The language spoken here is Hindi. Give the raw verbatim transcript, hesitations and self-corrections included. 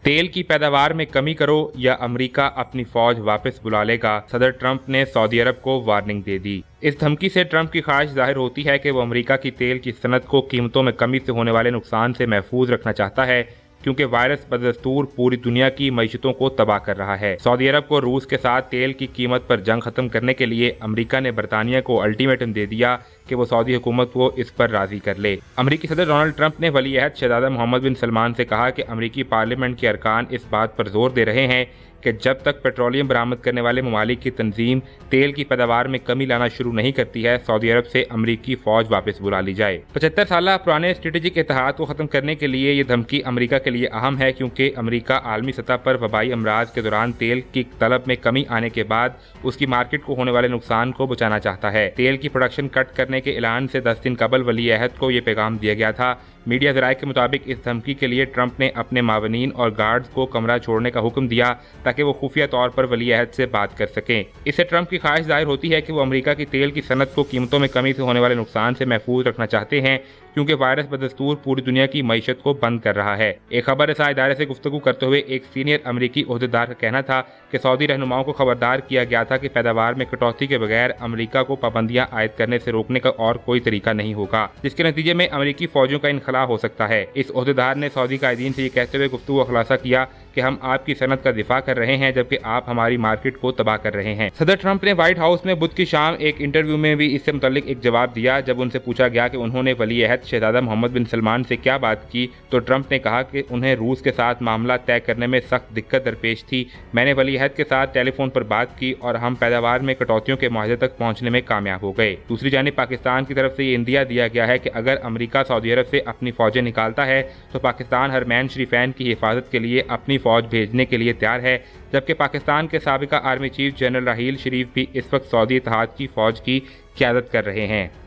तेल की पैदावार में कमी करो या अमेरिका अपनी फौज वापस बुला लेगा, सदर ट्रंप ने सऊदी अरब को वार्निंग दे दी। इस धमकी से ट्रंप की ख्वाहिश जाहिर होती है कि वो अमेरिका की तेल की सनत को कीमतों में कमी से होने वाले नुकसान से महफूज रखना चाहता है, क्योंकि वायरस बदस्तूर पूरी दुनिया की मईशतों को तबाह कर रहा है। सऊदी अरब को रूस के साथ तेल की कीमत पर जंग खत्म करने के लिए अमेरिका ने बरतानिया को अल्टीमेटम दे दिया कि वो सऊदी हुकूमत को इस पर राजी कर ले। अमेरिकी सदर डोनाल्ड ट्रंप ने वली अहद शहजादा मोहम्मद बिन सलमान से कहा कि अमेरिकी पार्लियामेंट के अरकान इस बात पर जोर दे रहे हैं कि जब तक पेट्रोलियम बरामद करने वाले ममालिक की तंजीम तेल की पैदावार में कमी लाना शुरू नहीं करती है, सऊदी अरब से अमेरिकी फौज वापस बुला ली जाए। पचहत्तर साल पुराने स्ट्रेटेजिक इत्तेहाद को खत्म करने के लिए ये धमकी अमेरिका के लिए अहम है, क्योंकि अमेरिका आलमी सतह पर वबाई अमराज के दौरान तेल की तलब में कमी आने के बाद उसकी मार्केट को होने वाले नुकसान को बचाना चाहता है। तेल की प्रोडक्शन कट करने के ऐलान से दस दिन कबल वली अहद को ये पैगाम दिया गया था। मीडिया ज़राए के मुताबिक इस धमकी के लिए ट्रंप ने अपने मावनीन और गार्ड्स को कमरा छोड़ने का हुक्म दिया ताकि वो खुफिया तौर पर वली अहद से बात कर सकें। इससे ट्रंप की ख्वाहिश जाहिर होती है कि वो अमेरिका की तेल की सनत को कीमतों में कमी से होने वाले नुकसान से महफूज रखना चाहते हैं, क्योंकि वायरस बदस्तूर पूरी दुनिया की मईशत को बंद कर रहा है। एक खबर रसा इदारे से गुफ्तगू करते हुए एक सीनियर अमेरिकी ओहदेदार का कहना था कि सऊदी रहनुमाओं को खबरदार किया गया था कि पैदावार में कटौती के बगैर अमेरिका को पाबंदियां आयद करने से रोकने का और कोई तरीका नहीं होगा, जिसके नतीजे में अमेरिकी फौजों का इनखला हो सकता है। इस ओहदेदार ने सऊदी कायदीन से ये कहते हुए गुफ्तगू का खुलासा किया कि हम आपकी सनत का दिफा कर रहे हैं, जबकि आप हमारी मार्केट को तबाह कर रहे हैं। सदर ट्रंप ने व्हाइट हाउस में बुध की शाम एक इंटरव्यू में भी इससे मुताल्लिक एक जवाब दिया। जब उनसे पूछा गया कि उन्होंने वली अहद शहजादा मोहम्मद बिन सलमान से क्या बात की, तो ट्रंप ने कहा कि उन्हें रूस के साथ मामला तय करने में सख्त दिक्कत दरपेश थी। मैंने वली अहद के साथ टेलीफोन पर बात की और हम पैदावार में कटौतियों के मुआहदे तक पहुंचने में कामयाब हो गए। दूसरी जानिब पाकिस्तान की तरफ से ये इंदिया दिया गया है कि अगर अमेरिका सऊदी अरब से अपनी फौजें निकालता है तो पाकिस्तान हरमैन शरीफैन की हिफाजत के लिए अपनी फौज भेजने के लिए तैयार है, जबकि पाकिस्तान के साबिका army chief general Raheel Sharif भी इस वक्त सऊदी इत्तेहाद की फौज की क़यादत कर रहे हैं।